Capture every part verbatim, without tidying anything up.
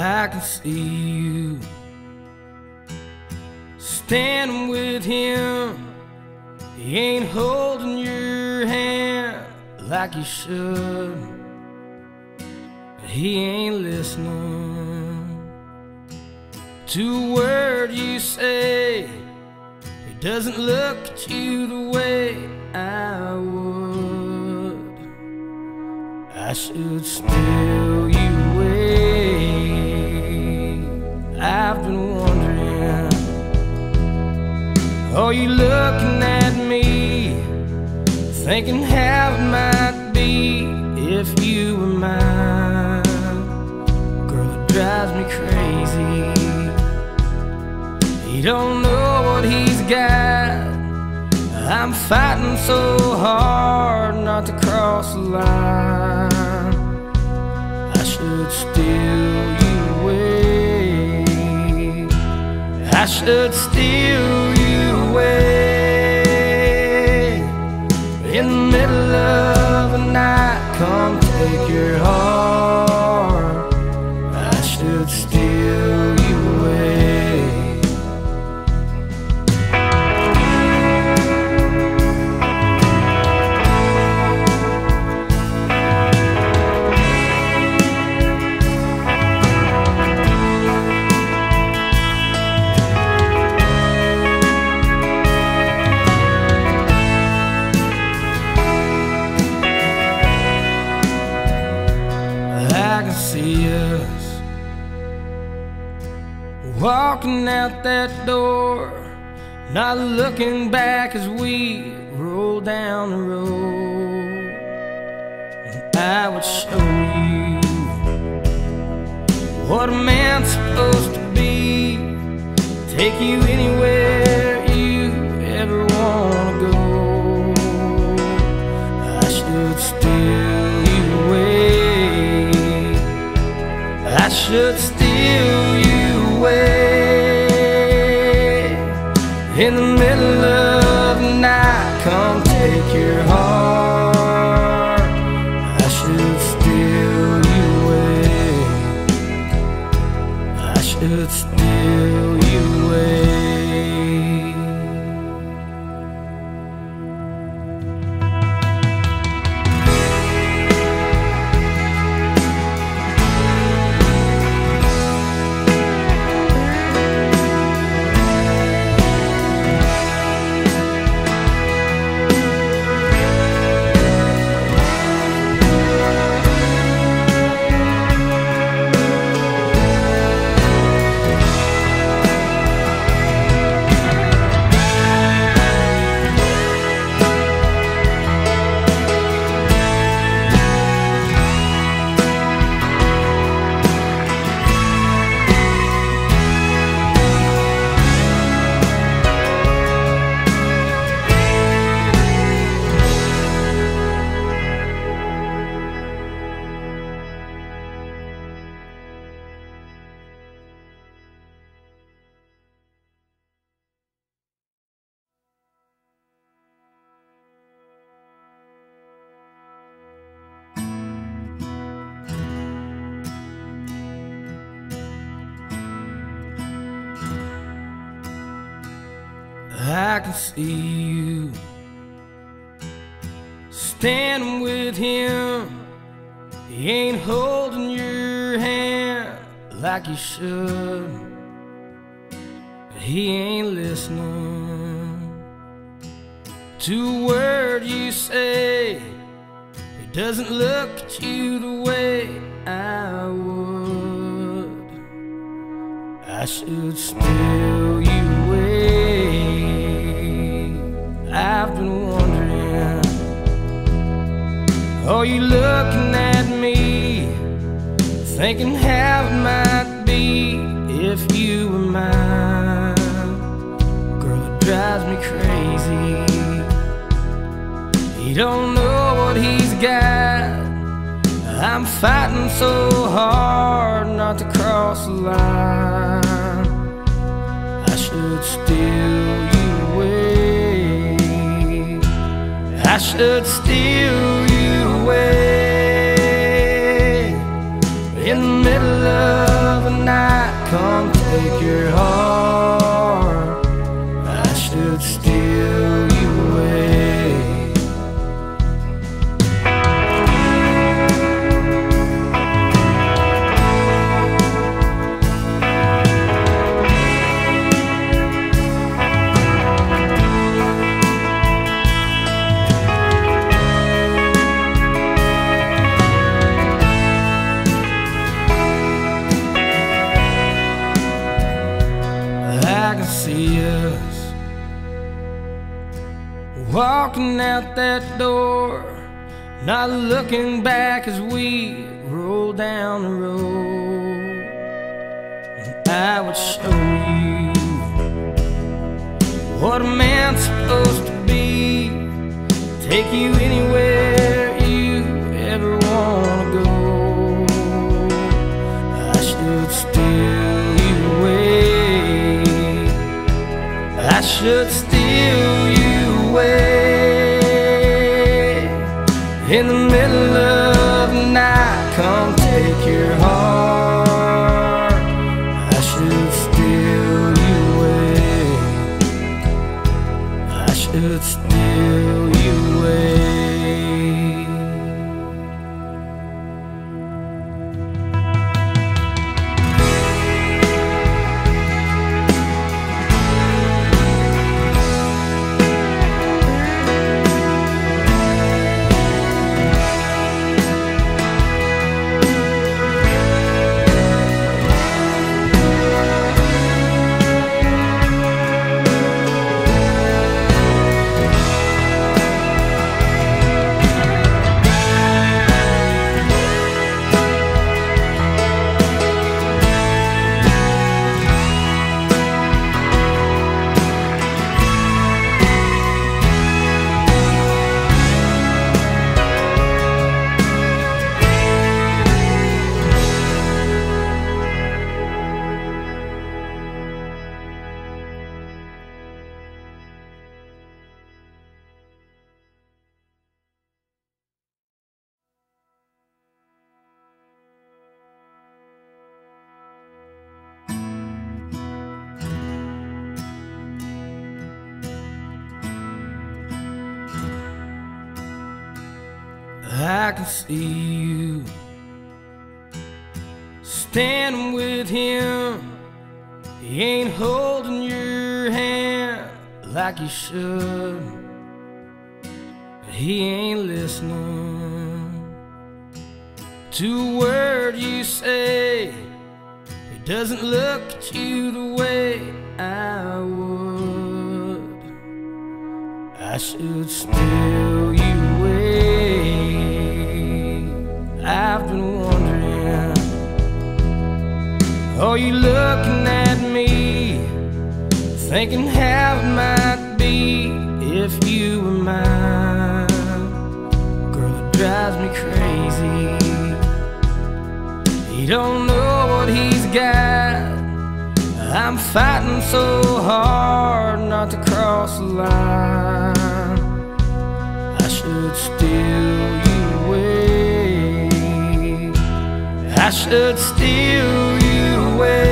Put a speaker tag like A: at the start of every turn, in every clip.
A: I can see you standing with him. He ain't holding your hand like you should. He ain't listening to a word you say. He doesn't look at you the way I would. I should steal you away. I've been wondering, are you looking at me, thinking how it might be if you were mine? Girl, it drives me crazy. He don't know what he's got. I'm fighting so hard not to cross the line. I should steal you away. I should steal you away. In the middle of the night, come take your heart. I should steal you away. I can see us walking out that door, not looking back as we roll down the road. And I would show you what a man's supposed to be, take you anywhere you ever want to go. I should steal you away. I should steal you away. In the middle of the night, come take your heart. I should steal you away. I should steal you away. I can see you standing with him. He ain't holding your hand like you should. He ain't listening to a word you say. He doesn't look at you the way I would. I should steal you away. I've been wondering, are you looking at me, thinking how it might be if you were mine? Girl, it drives me crazy. He don't know what he's got. I'm fighting so hard not to cross the line. I should steal you away. I should steal you away. In the middle of the night, take your heart. I should steal you away. I can see us walking out that door, not looking back as we roll down the road. And I would show you what a man's supposed to be, take you anywhere you ever want to go. I should steal you away. I should steal you away. In the middle of the night, come take your heart. I should steal you away. I should steal you away. I can see you standing with him. He ain't holding your hand like he should. He ain't listening to a word you say. He doesn't look at you the way I would. I should steal you away. I've been wondering, are you looking at me, thinking how it might be if you were mine? Girl, it drives me crazy. He don't know what he's got. I'm fighting so hard not to cross the line. I should steal you away. I should steal you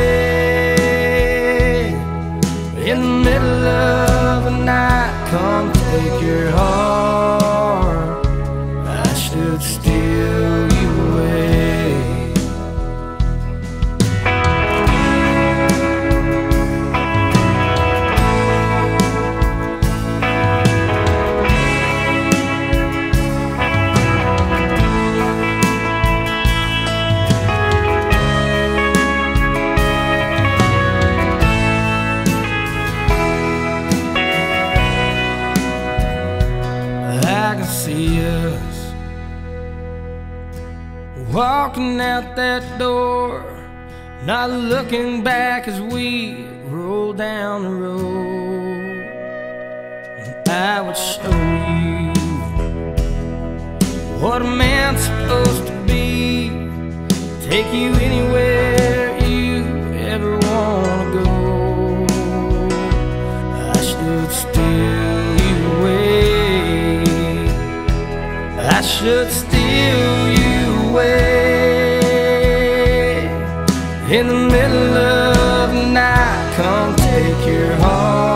A: away. In the middle of the night, come take your heart. I should steal you away. See us walking out that door, not looking back as we roll down the road. And I would show you what a man's supposed to be, take you anywhere you ever want to go. I should steal you away. I should steal you away. In the middle of of night come take your home.